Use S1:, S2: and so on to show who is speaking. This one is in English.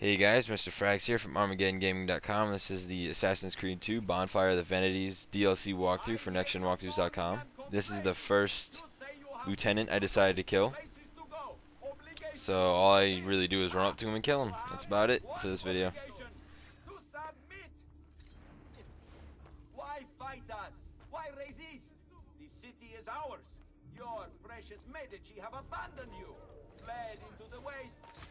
S1: Hey guys, Mr. Frags here from ArmageddonGaming.com. This is the Assassin's Creed 2 Bonfire the Vanities DLC walkthrough for NextGenWalkthroughs.com. This is the first lieutenant I decided to kill. So all I really do is run up to him and kill him. That's about it for this video.
S2: Why fight us? Why resist? The city is ours. Your precious Medici have abandoned you, fled into the wastes.